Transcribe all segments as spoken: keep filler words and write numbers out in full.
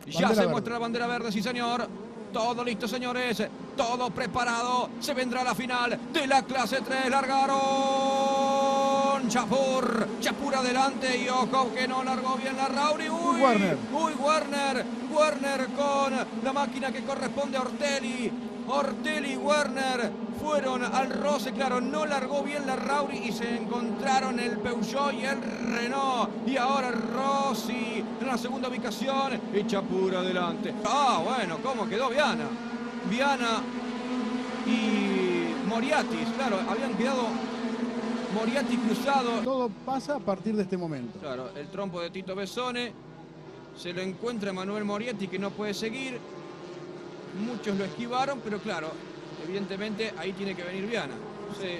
Ya se muestra la bandera verde, sí señor. Todo listo, señores. Todo preparado. Se vendrá la final de la clase tres. Largaron. Chapur. Chapur adelante. Y ojo que no largó bien la Rauri. Uy, Werner. Uy, Werner. Werner con la máquina que corresponde a Ortelli. Ortelli y Werner fueron al roce, claro, no largó bien la Rauri y se encontraron el Peugeot y el Renault. Y ahora Rossi en la segunda ubicación y Chapur adelante. Ah, bueno, ¿cómo quedó Viana? Viana y Moriatis, claro, habían quedado Moriatis cruzado. Todo pasa a partir de este momento. Claro, el trompo de Tito Besone, se lo encuentra Manuel Moriatis que no puede seguir. Muchos lo esquivaron, pero claro, evidentemente ahí tiene que venir Viana. Sí.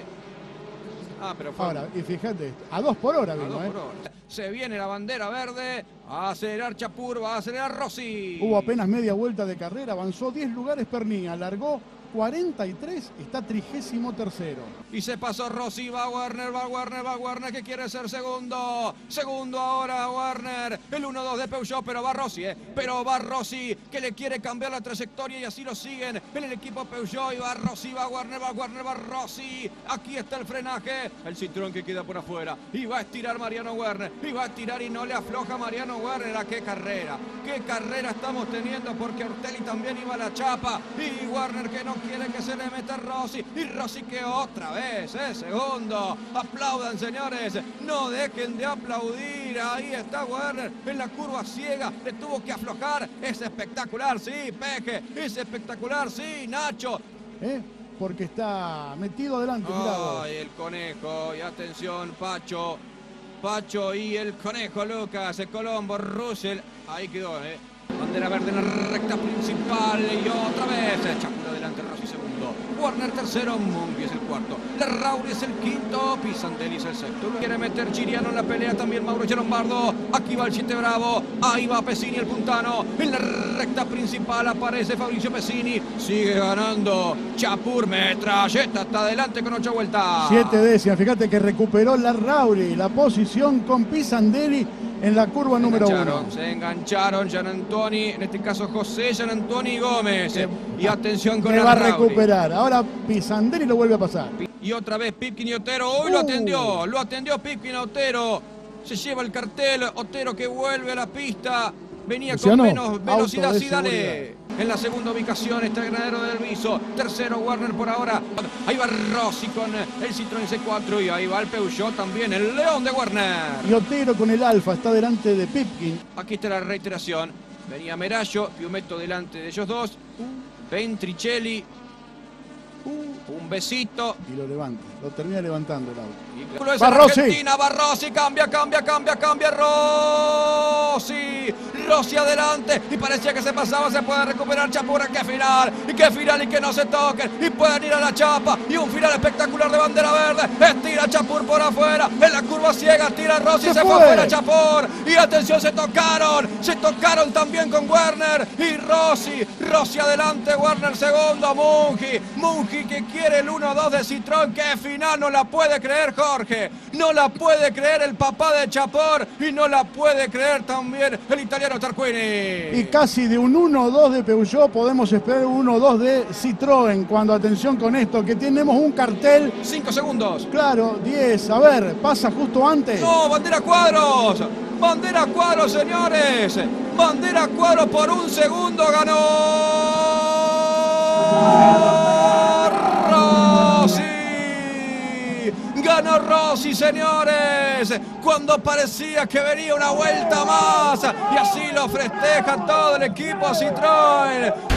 Ah, pero fue... Ahora, y fíjate, a dos por hora a vino, dos ¿eh? por hora. Se viene la bandera verde, a acelerar Chapur, va a acelerar Rossi. Hubo apenas media vuelta de carrera, avanzó diez lugares Pernilla, largó cuarenta y tres, está trigésimo tercero. Y se pasó Rossi, va Werner, va Werner, va Werner, que quiere ser segundo. Segundo ahora Werner, el uno dos de Peugeot, pero va Rossi, ¿eh? Pero va Rossi, que le quiere cambiar la trayectoria y así lo siguen en el equipo Peugeot. Y va Rossi, va Werner, va Werner, va Rossi. Aquí está el frenaje, el Citroën que queda por afuera. Y va a estirar Mariano Werner, y va a estirar y no le afloja Mariano Werner. ¿A qué carrera? ¿Qué carrera estamos teniendo? Porque Ortelli también iba a la chapa. Y Werner que no quiere que se le meta Rossi. Y Rossi que otra vez, eh, segundo. Aplaudan, señores. No dejen de aplaudir. Ahí está Werner en la curva ciega. Le tuvo que aflojar. Es espectacular, sí, Peje. Es espectacular, sí, Nacho. ¿Eh? Porque está metido adelante. Mirá vos. Ay, el conejo. Y atención, Pacho. Pacho y el conejo, Lucas. El Colombo, Russell. Ahí quedó, eh. Bandera verde en la recta principal y otra vez Chapur adelante, Rossi segundo, Werner tercero, Mungi es el cuarto, la Rauri es el quinto, Pisandelli es el sexto. Quiere meter Chiriano en la pelea también Mauro Lombardo. Aquí va el siete Bravo, ahí va Pesini el puntano, en la recta principal aparece Fabricio Pesini, sigue ganando Chapur, metralleta hasta adelante con ocho vueltas. Siete décimas, fíjate que recuperó la Rauri, la posición con Pisandelli en la curva se número uno. Se engancharon Gian Antoni, en este caso José Gian Antoni Gómez. Que, y atención con que el va a Rauri. recuperar. Ahora Pisandelli lo vuelve a pasar. Y otra vez Pipkin y Otero. Hoy uh. lo atendió, lo atendió Pipkin a Otero. Se lleva el cartel, Otero que vuelve a la pista. Venía Luciano, con menos velocidad, de sí, dale. En la segunda ubicación está el Granadero del Viso. Tercero Werner por ahora. Ahí va Rossi con el Citroën C cuatro y ahí va el Peugeot también, el León de Werner. Y Otero con el Alfa está delante de Pipkin. Aquí está la reiteración. Venía Merallo, Piumetto delante de ellos dos. Ventricelli. Un besito. Y lo levanta, lo termina levantando el auto. Va Argentina, va Rossi, cambia, cambia, cambia, cambia, Rossi, Rossi adelante, y parecía que se pasaba, se puede recuperar Chapur, qué final, y qué final, y que no se toquen, y pueden ir a la chapa, y un final espectacular de bandera verde, estira Chapur por afuera, en la curva ciega, tira Rossi, se, se fue afuera Chapur, y atención, se tocaron, se tocaron también con Werner, y Rossi, Rossi adelante, Werner segundo, Mungi, Mungi que quiere el uno dos de Citroën, qué final, no la puede creer Jorge, no la puede creer el papá de Chapur y no la puede creer también el italiano Tarquini. Y casi de un uno dos de Peugeot podemos esperar un uno dos de Citroën, cuando atención con esto, que tenemos un cartel. cinco segundos. Claro, diez, a ver, pasa justo antes. No, bandera cuadros, bandera cuadros señores, bandera cuadros por un segundo ganó Rossi. Ganó Rossi, señores, cuando parecía que venía una vuelta más. Y así lo festeja todo el equipo Citroën.